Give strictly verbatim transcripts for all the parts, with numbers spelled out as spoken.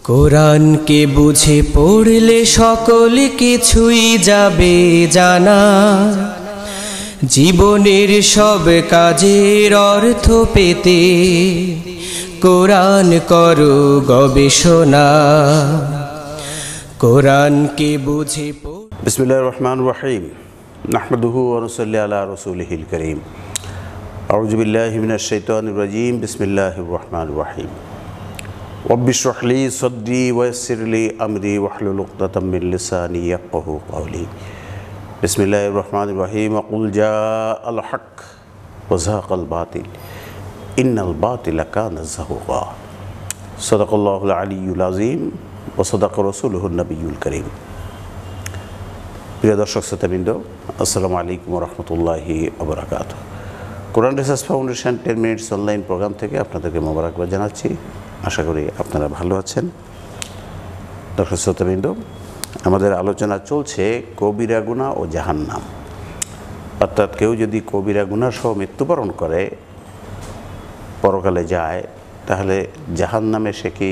কোরআনকে বুঝে পড়লে সকল কিছুই যাবে জানা, জীবনের সব কাজের অর্থ পেতে কোরআন করো গবেষণা। কোরআনকে বুঝে পড় বিসমিল্লাহির রহমানির রহিম। নাহমাদুহু ওয়া নুসাল্লি আলা রাসূলিহিল কারীম। আউযু বিল্লাহি মিনাশ শাইতানির রাজীম। বিসমিল্লাহির রহমানির রহিম। রব্বি ইশরাহ লি সাদরি ওয়া ইয়াসসির লি আমরি ওয়াহলুল উকদাতাম মিন লিসানি ইয়াফকাহু কওলি। বিসমিল্লাহির রহমানির রহিম। কুল জাআল হক ওয়া যাহাকাল বাতিল ইন্নাল বাতিলা কানা যাহুকা। সাদাকাল্লাহুল আলিয়্যুল আযীম ওয়া সাদাকা রাসূলুহুন নবিয়্যুল কারীম। প্রিয় দর্শক শ্রোতাবৃন্দ, আসসালামু আলাইকুম ওয়া রাহমাতুল্লাহি ওয়া বারাকাতুহু। Quran Research Foundation ten minutes online program থেকে আপনাদেরকে মোবারকবাদ জানাচ্ছি। আশা করি আপনারা ভালো আছেন। দর্শক শ্রোতাবৃন্দ, আমাদের আলোচনা চলছে কবিরা গুনাহ ও জাহান্নাম। অর্থাৎ কেউ যদি কবিরা গুনাহ সহ মৃত্যুবরণ করে, পরকালে যায়, তাহলে জাহান্নামে সে কি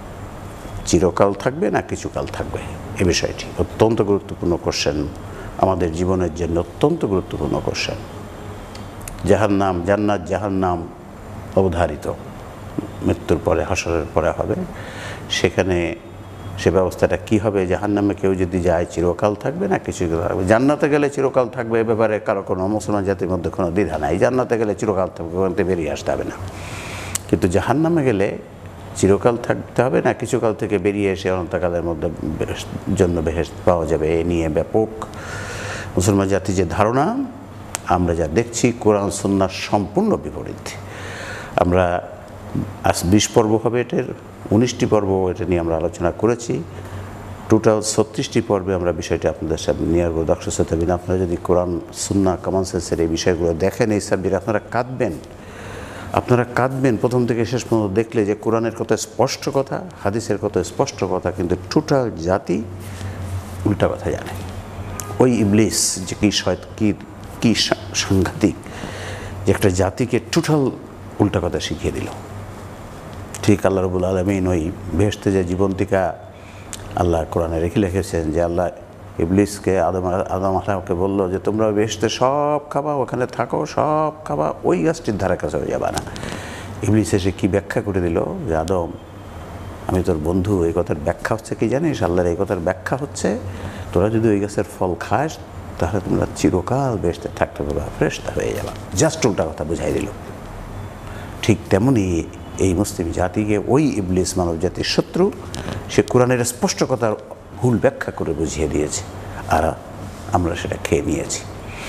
চিরকাল থাকবে না কিছুকাল থাকবে? এ বিষয়টি অত্যন্ত গুরুত্বপূর্ণ কোশ্চেন, আমাদের জীবনের জন্য অত্যন্ত গুরুত্বপূর্ণ কোশ্চেন। জাহান্নাম, জান্নাত, জাহান্নাম অবধারিত, মৃত্যুর পরে হাসরের পরে হবে। সেখানে সে ব্যবস্থাটা কি হবে? জাহান্নামে কেউ যদি যায় চিরকাল থাকবে না কিছুকাল থাকবে? জান্নাতে গেলে চিরকাল থাকবে, এ ব্যাপারে কারো কোনো মুসলমান জাতির মধ্যে কোনো দ্বিধা নাই। জান্নাতে গেলে চিরকাল থাকবে, ওখান থেকে বেরিয়ে আসতে হবে না। কিন্তু জাহান্নামে গেলে চিরকাল থাকতে হবে না কিছুকাল থেকে বেরিয়ে এসে অনন্তকালের মধ্যে জন্য বেহেশত পাওয়া যাবে। এ নিয়ে ব্যাপক মুসলমান জাতির যে ধারণা, আমরা যা দেখছি কোরআন সুন্নাহর সম্পূর্ণ বিপরীত। আমরা আজ বিশ পর্ব হবে, এটার উনিশটি পর্ব এটা নিয়ে আমরা আলোচনা করেছি। টোটাল ছত্রিশটি পর্বে আমরা বিষয়টি আপনাদের সামনে নিয়ে আসবো। দর্শক শ্রোতাবৃন্দ, আপনারা যদি কোরআন সুন্নাহ কমন সেন্সের এই বিষয়গুলো দেখেন, এই সাবজেক্ট আপনারা কাঁদবেন, আপনারা কাঁদবেন প্রথম থেকে শেষ পর্যন্ত দেখলে যে কোরআনের কত স্পষ্ট কথা, হাদিসের কত স্পষ্ট কথা, কিন্তু টোটাল জাতি উল্টা কথা জানে। ওই ইবলিস যে কী শয়ত কী কী সাংঘাতিক, যে একটা জাতিকে টোটাল উল্টা কথা শিখিয়ে দিল। ঠিক আল্লাহ রাব্বুল আলামিন ওই বেহেশতে যে জীবন্তিকা আল্লাহ কোরআনে রেখে লিখেছেন, যে আল্লাহ ইবলিসকে আদম আদম আলাইহিসসালামকে বললো যে তোমরা বেহেশতে সব খাবা, ওখানে থাকো, সব খাবা, ওই গাছটির ধারে কাছে হয়ে যাবা না। ইবলিস এসে কী ব্যাখ্যা করে দিল যে আদম, আমি তোর বন্ধু, এই কথার ব্যাখ্যা হচ্ছে কি জানিস? আল্লাহর এই কথার ব্যাখ্যা হচ্ছে, তোরা যদি ওই গাছের ফল খাস তাহলে তোমরা চিরকাল বেহেশতে থাকতে পারবা, ফেরেশতা হয়ে যাবা। জাস্ট উল্টা কথা বুঝাই দিল। ঠিক তেমনই এই মুসলিম জাতিকে ওই ইবলিস মানব জাতির শত্রু, সে কোরআনের স্পষ্ট কথার ভুল ব্যাখ্যা করে বুঝিয়ে দিয়েছে, আর আমরা সেটা খেয়ে নিয়েছি।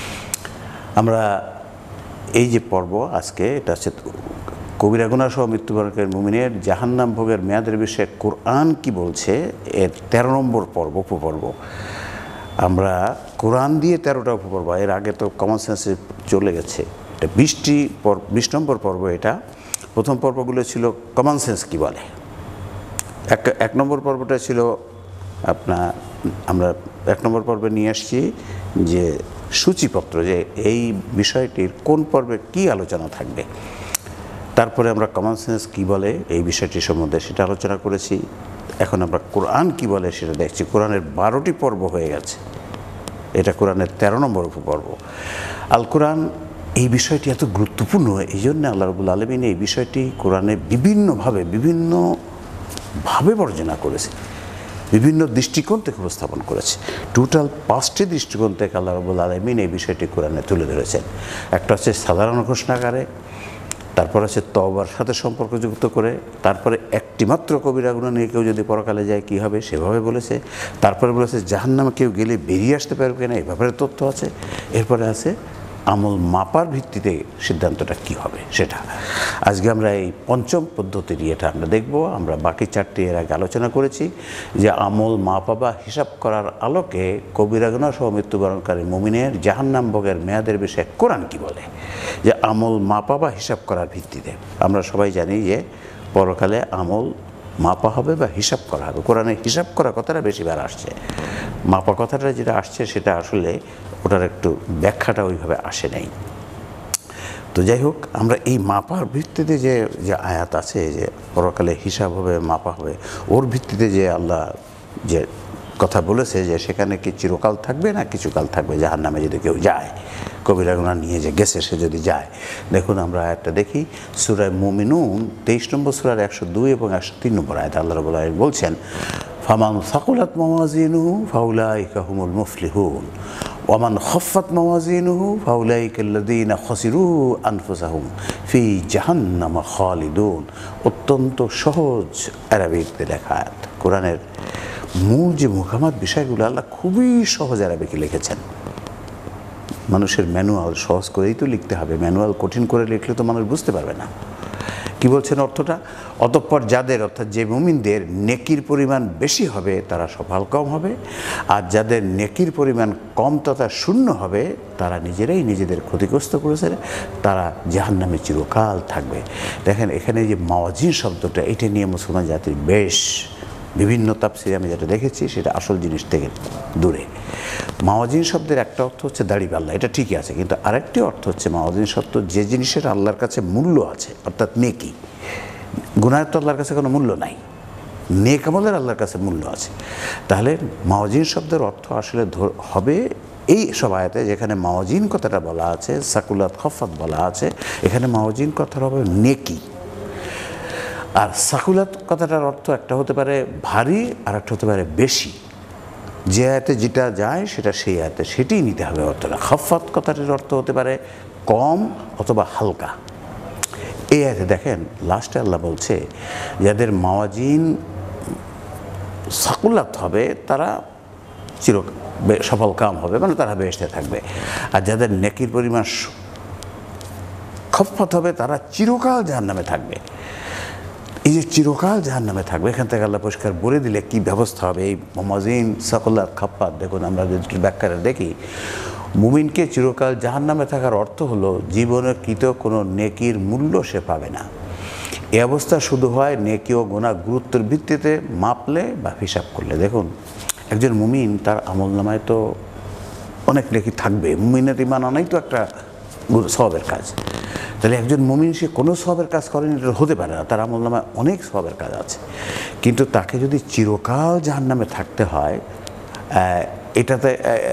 আমরা এই যে পর্ব আজকে, এটা হচ্ছে কবিরা গুনাহ সহ মৃত্যুবরণকারী মুমিনের জাহান্নাম ভোগের মেয়াদের বিষয়ে কোরআন কি বলছে, এর তেরো নম্বর পর্ব, উপপর্ব। আমরা কোরআন দিয়ে তেরোটা উপপর্ব, এর আগে তো কমন সেন্সে চলে গেছে। এটা বিশটি পর্ব, বিশ নম্বর পর্ব এটা। প্রথম পর্বগুলো ছিল কমন সেন্স কী বলে। এক এক নম্বর পর্বটা ছিল আপনার, আমরা এক নম্বর পর্বে নিয়ে আসছি যে সূচিপত্র, যে এই বিষয়টির কোন পর্বে কি আলোচনা থাকবে। তারপরে আমরা কমন সেন্স কী বলে এই বিষয়টি সম্বন্ধে সেটা আলোচনা করেছি। এখন আমরা কোরআন কি বলে সেটা দেখছি। কোরআনের বারোটি পর্ব হয়ে গেছে, এটা কোরআনের তেরো নম্বর উপপর্ব। আল কোরআন এই বিষয়টি এত গুরুত্বপূর্ণ, এই জন্য আল্লাহ রাব্বুল আলামিন এই বিষয়টি কোরআনে বিভিন্নভাবে বিভিন্নভাবে বর্ণনা করেছে, বিভিন্ন দৃষ্টিকোণ থেকে উপস্থাপন করেছে। টোটাল পাঁচটি দৃষ্টিকোণ থেকে আল্লাহ রাব্বুল আলামিন এই বিষয়টি কোরআনে তুলে ধরেছেন। একটা হচ্ছে সাধারণ ঘোষণাকারে, তারপর আছে তওবার সাথে সম্পর্কযুক্ত করে, তারপরে একটিমাত্র কবিরা গুনাহ নিয়ে কেউ যদি পরকালে যায় কী হবে সেভাবে বলেছে, তারপরে বলেছে জাহান্নামে কেউ গেলে বেরিয়ে আসতে পারবে না, এই ব্যাপারে তথ্য আছে। এরপরে আছে আমল মাপার ভিত্তিতে সিদ্ধান্তটা কি হবে সেটা। আজকে আমরা এই পঞ্চম পদ্ধতির এটা আমরা দেখব। আমরা বাকি চারটি এর আগে আলোচনা করেছি যে আমল মাপা বা হিসাব করার আলোকে কবিরা গুনাহ সহ মৃত্যুবরণকারী মুমিনের জাহান্নাম ভোগের মেয়াদের বিষয়ে কোরআন কি বলে, যে আমল মাপা বা হিসাব করার ভিত্তিতে। আমরা সবাই জানি যে পরকালে আমল মাপা হবে বা হিসাব করা হবে। কোরআনে হিসাব করা কথাটা বেশিবার আসছে, মাপা কথাটা যেটা আসছে সেটা আসলে ওটার একটু ব্যাখ্যাটা ওইভাবে আসে নাই। তো তো যাই হোক, আমরা এই মাপার ভিত্তিতে যে যে আয়াত আছে যে পরকালে হিসাব হবে, মাপা হবে, ওর ভিত্তিতে যে আল্লাহ যে কথা বলেছে যে সেখানে কি চিরকাল থাকবে না কিছুকাল থাকবে জাহান্নামে যদি কেউ যায়, কবিরা গুনাহ নিয়ে যে গেছে সে যদি যায়। দেখুন আমরা আয়াতটা দেখি, সূরা মুমিনুন তেইশ নম্বর সূরার একশো দুই এবং একশো তিন নম্বর আয়াত আল্লাহ রাব্বুল আলামিন বলছেন, ফামান সাকুলাত মাওয়াজিনুহু ফাউলাইকা হুমুল মুফলিহুন ওয়ামান খাফফাত মাওয়াজিনুহু ফাউলাইকা আল্লাযীনা খাসিরু আনফুসাহুম ফি জাহান্নাম খালিদুন। অত্যন্ত সহজ আরবিতে লেখা আয়াত। কোরআনের মূল যে মুহাম্মদ বিষয়গুলো আল্লাহ খুবই সহজ আরবিতে লিখেছেন। মানুষের ম্যানুয়াল সহজ করেই তো লিখতে হবে, ম্যানুয়াল কঠিন করে লিখলে তো মানুষ বুঝতে পারবে না। কি বলছেন অর্থটা? অতঃপর যাদের, অর্থাৎ যে মুমিনদের নেকির পরিমাণ বেশি হবে তারা সফল কম হবে, আর যাদের নেকির পরিমাণ কম তথা শূন্য হবে তারা নিজেরাই নিজেদের ক্ষতিগ্রস্ত করেছে, তারা জাহান্নামে চিরকাল থাকবে। দেখেন এখানে যে মাওয়াজিন শব্দটা, এটা নিয়ে মুসলমান জাতির বেশ বিভিন্ন তাফসিরে আমি যেটা দেখেছি সেটা আসল জিনিস থেকে দূরে। মাওয়াজিন শব্দের একটা অর্থ হচ্ছে দাড়িপাল্লা, এটা ঠিকই আছে, কিন্তু আরেকটি অর্থ হচ্ছে মাওয়াজিন শব্দ যে জিনিসের আল্লাহর কাছে মূল্য আছে, অর্থাৎ নেকি। গুনাহের তো আল্লাহর কাছে কোনো মূল্য নাই, নেক আমলের আল্লাহর কাছে মূল্য আছে। তাহলে মাওয়াজিন শব্দের অর্থ আসলে হবে এই সব আয়াতে যেখানে মাওয়াজিন কথাটা বলা আছে, সাকুলাত খাফফাত বলা আছে, এখানে মাওয়াজিন কথাটা হবে নেকি। আর সাকুলাত কথাটার অর্থ একটা হতে পারে ভারী, আর একটা হতে পারে বেশি। যে আয়াতে যেটা যায় সেটা সেই আয়াতে সেটাই নিতে হবে অর্থটা। খাফফাত কথাটার অর্থ হতে পারে কম অথবা হালকা। এই আয়াতে দেখেন লাস্টে আল্লাহ বলছে যাদের মাওয়াজিন সাকুলাত হবে তারা চির সফল কাম হবে, মানে তারা বেহেশতে থাকবে। আর যাদের নেকির পরিমাণ খাফফাত হবে তারা চিরকাল জাহান্নামে থাকবে। এই যে চিরকাল জাহান্নামে থাকবে, এখান থেকে আল্লাহ পরিষ্কার বলে দিলে কি ব্যবস্থা হবে। এই মাওয়াজিন সাকুলাত খাফফাত দেখুন আমরা যদি ব্যাখ্যাটা দেখি, মুমিনকে চিরকাল জাহান্নামে থাকার অর্থ হলো জীবনে কৃত কোনো নেকির মূল্য সে পাবে না। এই অবস্থা শুধু হয় নেকি ও গুনাহ গুরুত্বের ভিত্তিতে মাপলে বা হিসাব করলে। দেখুন একজন মুমিন তার আমলনামায় তো অনেক নেকি থাকবে, মুমিনের ঈমান আনাই তো একটা সওয়াবের কাজ। তাহলে একজন মুমিন সে কোনো সওয়াবের কাজ করেনি এটা হতে পারে না, তার আমলনামায় অনেক সওয়াবের কাজ আছে, কিন্তু তাকে যদি চিরকাল জাহান্নামে থাকতে হয়, এটাতে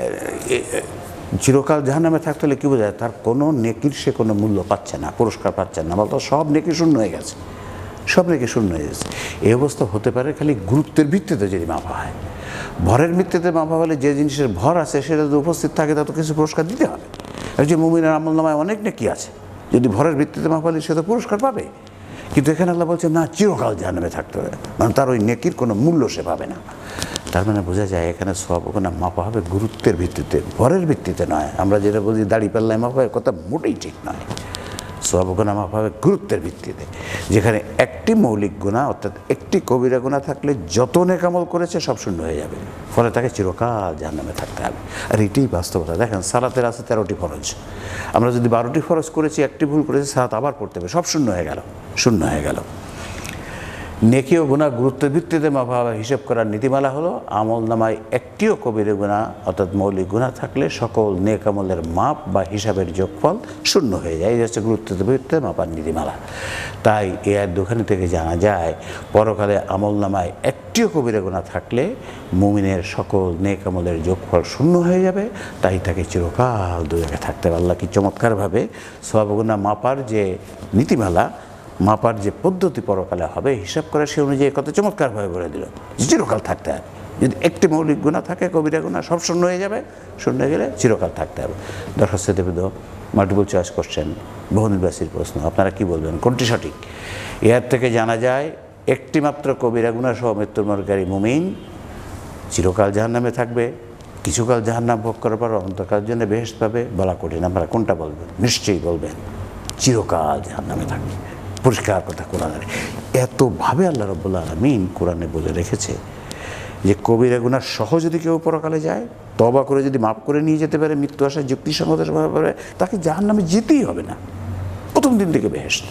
চিরকাল জাহান্নামে থাকতে হলে কী বোঝায়, তার কোনো নেকির সে কোনো মূল্য পাচ্ছে না, পুরস্কার পাচ্ছে না, বলতো সব নেকি শূন্য হয়ে গেছে, সব নেকি শূন্য হয়ে গেছে। এই অবস্থা হতে পারে খালি গুরুত্বের ভিত্তিতে যদি মাপা হয়। ভরের ভিত্তিতে মাপা হলে যে জিনিসের ভর আছে সেটা যদি উপস্থিত থাকে তা তো কিছু পুরস্কার দিতে হবে। একজন মুমিনের আমলনামায় অনেক নেকি আছে, যদি ভরের ভিত্তিতে মাপা হলে সে তো পুরস্কার পাবে। কিন্তু এখানে আল্লাহ বলছে না, চিরকাল জাহান্নামে থাকতে হবে, মানে তার ওই নেকির কোনো মূল্য সে পাবে না। তার মানে বোঝা যায় এখানে সব ওখানে মাপা হবে গুরুত্বের ভিত্তিতে, ভরের ভিত্তিতে নয়। আমরা যেটা বলি দাড়ি পাল্লায় মাপা হয়, কথা মোটেই ঠিক নয়। সব ওখানে মাপা হবে গুরুত্বের ভিত্তিতে, যেখানে একটি মৌলিক গুনাহ অর্থাৎ একটি কবিরা গুনাহ থাকলে যত নেক আমল করেছে সব শূন্য হয়ে যাবে, ফলে তাকে চিরকাল জাহান্নামে থাকতে হবে। আর এটাই বাস্তবতা। দেখেন সালাতের আছে তেরোটি ফরজ, আমরা যদি বারোটি ফরজ করেছি, একটি ভুল করেছি, সালাত আবার পড়তে হবে, সব শূন্য হয়ে গেল, শূন্য হয়ে গেল। নেকি ও গুনাহ গুরুত্বের ভিত্তিতে মাপা হবে হিসেব করার নীতিমালা হলো আমল নামায় একটিও কবিরা গুনাহ অর্থাৎ মৌলিক গুনাহ থাকলে সকল নেক আমলের মাপ বা হিসাবের যোগফল শূন্য হয়ে যায়। এই হচ্ছে গুরুত্বের ভিত্তিতে মাপার নীতিমালা। তাই এ আর দোকানি থেকে জানা যায় পরকালে আমল নামায় একটিও কবিরা গুনাহ থাকলে মুমিনের সকল নেক আমলের যোগফল শূন্য হয়ে যাবে, তাই তাকে চিরকাল দুনিয়াতে থাকতে হবে। আল্লাহ কি চমৎকারভাবে সওয়াব গুনাহ মাপার যে নীতিমালা, মাপার যে পদ্ধতি পরকালে হবে হিসাব করে সে অনুযায়ী কত চমৎকারভাবে বলে দিল চিরকাল থাকতে হবে। যদি একটি মৌলিক গুনাহ থাকে, কবিরা গুনাহ সব শূন্য হয়ে যাবে, শূন্য হয়ে গেলে চিরকাল থাকতে হবে। দর্শক দেবদ মাল্টিপল চয়েস কোশ্চেন, বহু নির্বাচীর প্রশ্ন, আপনারা কি বলবেন কোনটি সঠিক? এর থেকে জানা যায় একটি মাত্র কবিরা গুনাহ সহ মৃত্যুর মরণকারী মুমিন চিরকাল জাহান্নামে থাকবে, কিছুকাল জাহান্নাম ভোগ করার পর অন্তকালের জন্য বেহেশত পাবে। বলা কঠিন, আপনারা কোনটা বলবেন? নিশ্চয়ই বলবেন চিরকাল জাহান্নামে থাকবে। পরিষ্কার কথা কোরআনের। এতভাবে আল্লাহ রাব্বুল আলামিন কোরআনে বলে রেখেছে যে কবিরা গুনাহ সহ যদি কেউ পরকালে যায়, তওবা করে যদি মাফ করে নিয়ে যেতে পারে, মৃত্যু আসায় যুক্তিসঙ্গতভাবে, তাকে জাহান্নামে যেতেই হবে না, প্রথম দিন থেকে বেহেশত।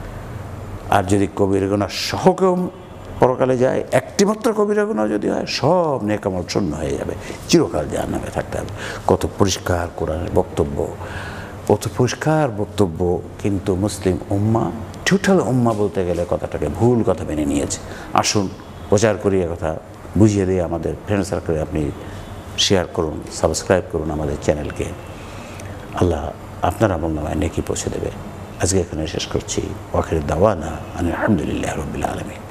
আর যদি কবিরা গুনাহ সহ কেউ পরকালে যায়, একটিমাত্র কবিরা গুনাহ যদি হয়, সব নেক আমল শূন্য হয়ে যাবে, চিরকাল জাহান্নামে থাকতে হবে। কত পরিষ্কার কোরআনের বক্তব্য। অত পরিষ্কার বক্তব্য, কিন্তু মুসলিম উম্মাহ, টোটাল উম্মাহ বলতে গেলে কথাটাকে ভুল কথা মেনে নিয়েছে। আসুন প্রচার করি, কথা বুঝিয়ে দিয়ে আমাদের ফ্রেন্ড সার্কেলে আপনি শেয়ার করুন, সাবস্ক্রাইব করুন আমাদের চ্যানেলকে। আল্লাহ আপনার আমল নামায় নেকি পৌঁছে দেবে। আজকে এখানে শেষ করছি। ওয়াখির দাওয়ানা আলহামদুলিল্লাহ রাব্বিল আলামিন।